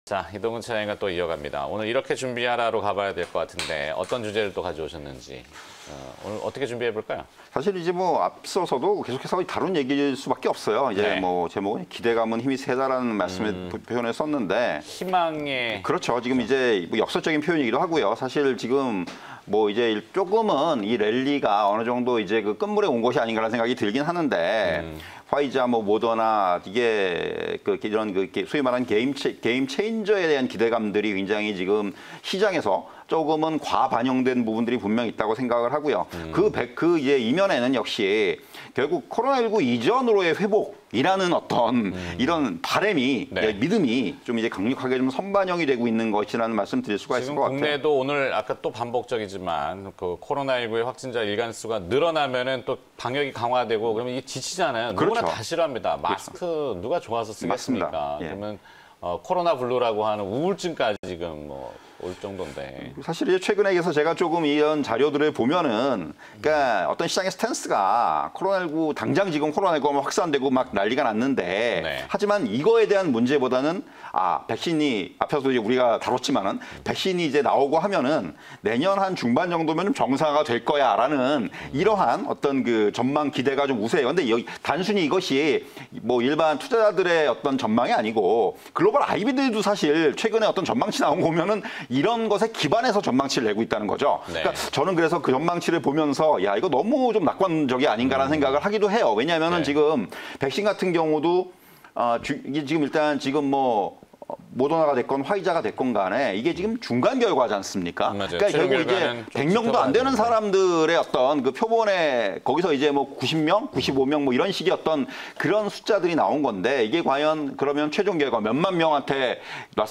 자, 이동훈 차장과 또 이어갑니다. 오늘 이렇게 준비하라로 가봐야 될 것 같은데 어떤 주제를 또 가져오셨는지 오늘 어떻게 준비해 볼까요? 사실 이제 뭐 앞서서도 계속해서 다룬 얘기일 수밖에 없어요. 이제 네. 뭐 제목은 기대감은 힘이 세다라는 말씀을 표현을 썼는데 희망의 그렇죠. 지금 이제 뭐 역설적인 표현이기도 하고요. 사실 지금 뭐 이제 조금은 이 랠리가 어느 정도 이제 그 끝물에 온 것이 아닌가라는 생각이 들긴 하는데 화이자, 뭐 모더나 이게 이런 소위 말하는 게임 체인저에 대한 기대감들이 굉장히 지금 시장에서 조금은 과반영된 부분들이 분명히 있다고 생각을 하고요. 그 이제 이면에는 역시 결국 코로나19 이전으로의 회복이라는 어떤 이런 바람이 네. 믿음이 좀 이제 강력하게 좀 선반영이 되고 있는 것이라는 말씀 드릴 수가 있을 것 같아요. 국내도 오늘 아까 또 반복적이지만 그 코로나19의 확진자 일간 수가 늘어나면은 또 방역이 강화되고 그러면 이게 지치잖아요. 그렇죠. 누구나 다 싫어합니다. 마스크 누가 좋아서 쓰겠습니까? 맞습니다. 예. 그러면 코로나 블루라고 하는 우울증까지 지금 뭐 올 정도인데. 사실 이제 최근에 제가 조금 이런 자료들을 보면은, 그러니까 어떤 시장의 스탠스가 코로나19 당장 지금 코로나19가 확산되고 막 난리가 났는데, 네. 하지만 이거에 대한 문제보다는 백신이 앞에서 이제 우리가 다뤘지만은 백신이 이제 나오고 하면은 내년 한 중반 정도면 좀 정상화가 될 거야라는 이러한 어떤 그 전망 기대가 좀 우세해요. 근데 단순히 이것이 뭐 일반 투자자들의 어떤 전망이 아니고 글로벌 IB들도 사실 최근에 어떤 전망치 나온 거 보면은 이런 것에 기반해서 전망치를 내고 있다는 거죠. 네. 그러니까 저는 그래서 그 전망치를 보면서 야 이거 너무 좀 낙관적이 아닌가라는 생각을 하기도 해요. 왜냐하면은 네. 지금 백신 같은 경우도 이게 지금 일단 지금 뭐 모더나가 됐건 화이자가 됐건 간에 이게 지금 중간 결과지 않습니까? 맞아요. 그러니까 결국 이제 100명도 안 되는 사람들의 어떤 그 표본에 거기서 이제 뭐 90명, 95명 뭐 이런 식의 어떤 그런 숫자들이 나온 건데 이게 과연 그러면 최종 결과 몇만 명한테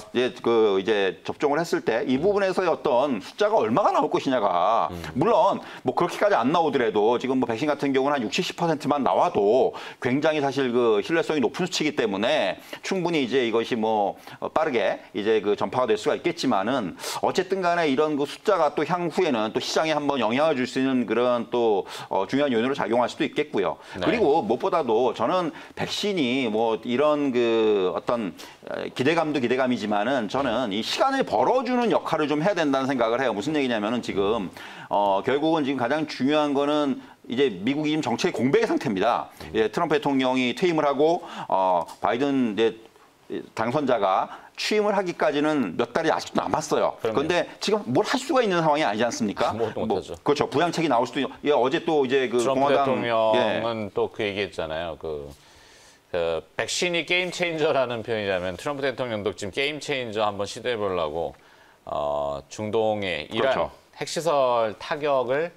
이제 접종을 했을 때 이 부분에서의 어떤 숫자가 얼마가 나올 것이냐가 물론 뭐 그렇게까지 안 나오더라도 지금 뭐 백신 같은 경우는 한 60, 70%만 나와도 굉장히 사실 그 신뢰성이 높은 수치이기 때문에 충분히 이제 이것이 뭐 빠르게 이제 그 전파가 될 수가 있겠지만은 어쨌든 간에 이런 그 숫자가 또 향후에는 또 시장에 한번 영향을 줄 수 있는 그런 또 중요한 요인으로 작용할 수도 있겠고요. 네. 그리고 무엇보다도 저는 백신이 뭐 이런 그 어떤 기대감도 기대감이지만은 저는 이 시간을 벌어주는 역할을 좀 해야 된다는 생각을 해요. 무슨 얘기냐면은 지금 결국은 지금 가장 중요한 거는 이제 미국이 지금 정책 공백의 상태입니다. 예, 트럼프 대통령이 퇴임을 하고 바이든 이제 당선자가 취임을 하기까지는 몇 달이 아직도 남았어요. 그런데 지금 뭘 할 수가 있는 상황이 아니지 않습니까? 아무것도 못하죠. 그렇죠. 부양책이 나올 수도 있고 어제 또 이제 그 트럼프 공화당 대통령은 또 그 얘기했잖아요. 그 백신이 게임 체인저라는 표현이라면 트럼프 대통령도 지금 게임 체인저 한번 시도해 보려고 중동의 이란 그렇죠. 핵시설 타격을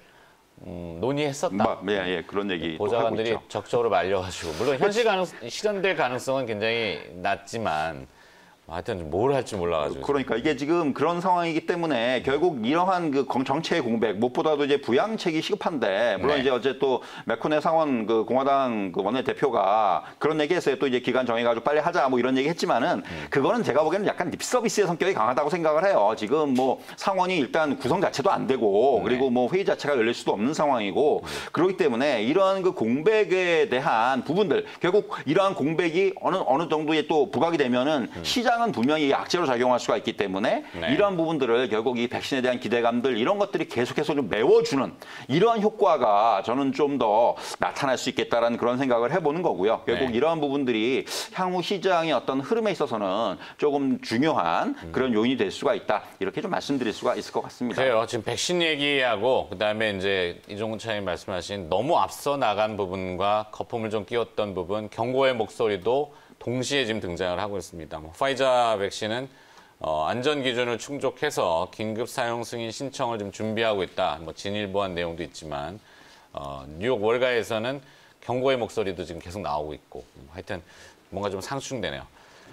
논의했었다. 예, 그런 얘기 보좌관들이 적극적으로 말려가지고 물론 현실 실현될 가능성은 굉장히 낮지만 하여튼 뭘 할지 몰라가지고. 그러니까 이게 지금 그런 상황이기 때문에 결국 이러한 그 정체의 공백 무엇보다도 이제 부양책이 시급한데 물론 네. 이제 어제 또 맥코네 상원 그 공화당 그 원내대표가 그런 얘기했어요. 또 이제 기간 정해가지고 빨리 하자 뭐 이런 얘기 했지만은 그거는 제가 보기에는 약간 립서비스의 성격이 강하다고 생각을 해요. 지금 뭐 상원이 일단 구성 자체도 안 되고 그리고 뭐 회의 자체가 열릴 수도 없는 상황이고 그렇기 때문에 이러한 그 공백에 대한 부분들 결국 이러한 공백이 어느 정도의 또 부각이 되면은 시장은 분명히 악재로 작용할 수가 있기 때문에 이러한 부분들을 결국 이 백신에 대한 기대감들 이런 것들이 계속해서 좀 메워주는 이러한 효과가 저는 좀 더 나타날 수 있겠다라는 그런 생각을 해보는 거고요. 결국 이러한 부분들이 향후 시장의 어떤 흐름에 있어서는 조금 중요한 그런 요인이 될 수가 있다. 이렇게 좀 말씀드릴 수가 있을 것 같습니다. 그래요. 지금 백신 얘기하고 그다음에 이제 이종훈 차장님 말씀하신 너무 앞서 나간 부분과 거품을 좀 끼웠던 부분 경고의 목소리도 동시에 지금 등장을 하고 있습니다. 화이자 백신은 안전 기준을 충족해서 긴급 사용 승인 신청을 좀 준비하고 있다. 진일보한 내용도 있지만 뉴욕 월가에서는 경고의 목소리도 지금 계속 나오고 있고 하여튼 뭔가 좀 상충되네요.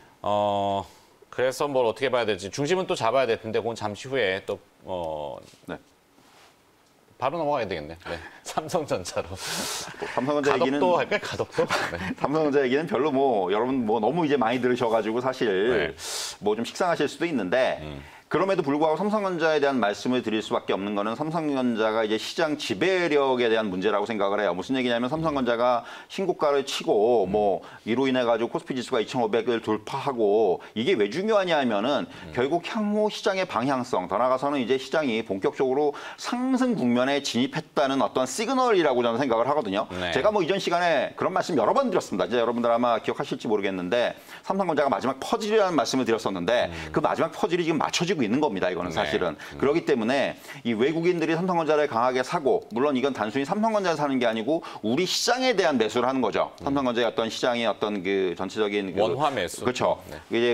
그래서 뭘 어떻게 봐야 될지 중심은 또 잡아야 될 텐데 그건 잠시 후에 또 네. 바로 넘어가야 되겠네. 네. 삼성전자로. 삼성전자 얘기는 가덕도 할까요? 가덕도? 네. 삼성전자 얘기는 별로 뭐 여러분 뭐 너무 이제 많이 들으셔가지고 사실 네. 뭐 좀 식상하실 수도 있는데 그럼에도 불구하고 삼성전자에 대한 말씀을 드릴 수밖에 없는 거는 삼성전자가 이제 시장 지배력에 대한 문제라고 생각을 해요. 무슨 얘기냐면 삼성전자가 신고가를 치고 뭐 이로 인해 가지고 코스피 지수가 2,500을 돌파하고 이게 왜 중요하냐 하면은 결국 향후 시장의 방향성, 더 나아가서는 이제 시장이 본격적으로 상승 국면에 진입했다는 어떤 시그널이라고 저는 생각을 하거든요. 네. 제가 뭐 이전 시간에 그런 말씀 여러 번 드렸습니다. 이제 여러분들 아마 기억하실지 모르겠는데 삼성전자가 마지막 퍼즐이라는 말씀을 드렸었는데 그 마지막 퍼즐이 지금 맞춰지고 있는 겁니다. 이거는 사실은. 그렇기 때문에 이 외국인들이 삼성전자를 강하게 사고 물론 이건 단순히 삼성전자를 사는 게 아니고 우리 시장에 대한 매수를 하는 거죠. 삼성전자의 어떤 시장의 어떤 그 전체적인 그 원화 매수. 그렇죠. 네. 이제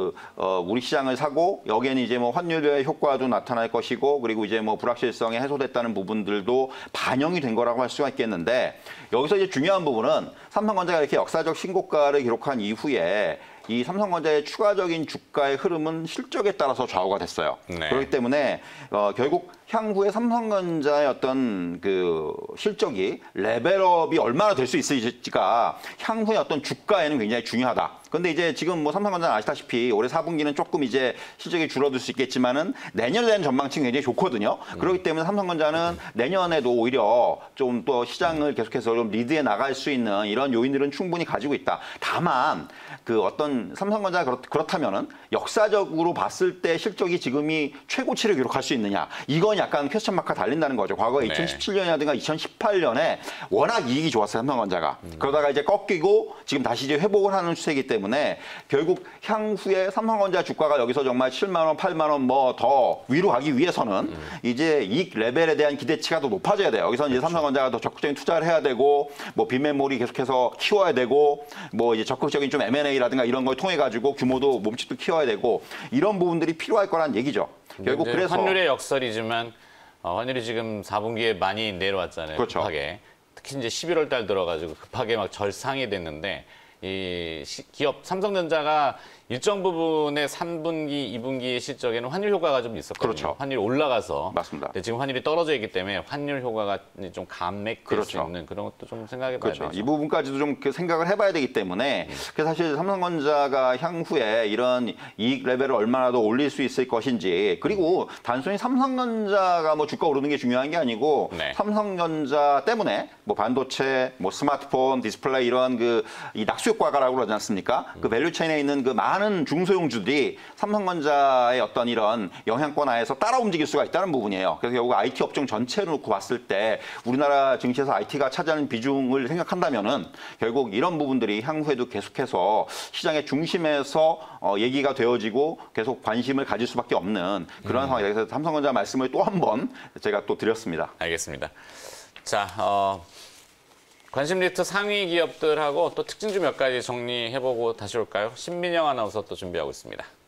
우리 시장을 사고 여기에는 이제 뭐 환율의 효과도 나타날 것이고 그리고 이제 뭐 불확실성이 해소됐다는 부분들도 반영이 된 거라고 할 수가 있겠는데 여기서 이제 중요한 부분은 삼성전자가 이렇게 역사적 신고가를 기록한 이후에 이 삼성전자의 추가적인 주가의 흐름은 실적에 따라서 좌우가 됐어요. 네. 그렇기 때문에 결국 향후에 삼성전자의 어떤 그 실적이 레벨업이 얼마나 될 수 있을지가 향후의 어떤 주가에는 굉장히 중요하다. 근데 이제 지금 뭐 삼성전자는 아시다시피 올해 4분기는 조금 이제 실적이 줄어들 수 있겠지만은 내년에 대한 전망치는 굉장히 좋거든요. 그렇기 때문에 삼성전자는 내년에도 오히려 좀 또 시장을 계속해서 좀 리드해 나갈 수 있는 이런 요인들은 충분히 가지고 있다. 다만 그 어떤 삼성전자가 그렇다면은 역사적으로 봤을 때 실적이 지금이 최고치를 기록할 수 있느냐. 이건 약간 퀘스천 마크가 달린다는 거죠. 과거에 네. 2017년이라든가 2018년에 워낙 이익이 좋았어요. 삼성전자가. 그러다가 이제 꺾이고 지금 다시 이제 회복을 하는 추세이기 때문에 결국 향후에 삼성전자 주가가 여기서 정말 7만 원, 8만 원 뭐 더 위로 가기 위해서는 이제 이익 레벨에 대한 기대치가 더 높아져야 돼요. 여기서 이제 삼성전자가 더 적극적인 투자를 해야 되고 뭐 빈메모리 계속해서 키워야 되고 뭐 이제 적극적인 좀 M&A라든가 이런 걸 통해 가지고 규모도 몸집도 키워야 되고 이런 부분들이 필요할 거란 얘기죠. 결국 그래서 환율의 역설이지만 환율이 지금 4분기에 많이 내려왔잖아요. 그렇죠. 급하게. 특히 이제 11월 달 들어가지고 급하게 막 절상이 됐는데 이 기업 삼성전자가 일정 부분의 3분기, 2분기 실적에는 환율 효과가 좀 있었거든요. 그렇죠. 환율이 올라가서. 맞습니다. 근데 지금 환율이 떨어져 있기 때문에 환율 효과가 좀 감액될 그렇죠. 수 있는 그런 것도 좀 생각해 봐야 그렇죠. 되죠. 이 부분까지도 좀 생각을 해봐야 되기 때문에 그래서 사실 삼성전자가 향후에 이런 이익 레벨을 얼마나 더 올릴 수 있을 것인지 그리고 단순히 삼성전자가 뭐 주가 오르는 게 중요한 게 아니고 네. 삼성전자 때문에 뭐 반도체, 뭐 스마트폰, 디스플레이 이런 이 낙수 효과가라고 그러지 않습니까? 그 밸류 체인에 있는 그 많은 중소형주들이 삼성전자의 어떤 이런 영향권 하에서 따라 움직일 수가 있다는 부분이에요. 그래서 결국 IT 업종 전체를 놓고 봤을 때 우리나라 증시에서 IT가 차지하는 비중을 생각한다면은 결국 이런 부분들이 향후에도 계속해서 시장의 중심에서 얘기가 되어지고 계속 관심을 가질 수밖에 없는 그런 상황이다. 그래서 삼성전자 말씀을 또 한 번 제가 또 드렸습니다. 알겠습니다. 자, 관심 리스트 상위 기업들하고 또 특징주 몇 가지 정리해보고 다시 올까요? 신민영 아나운서 또 준비하고 있습니다.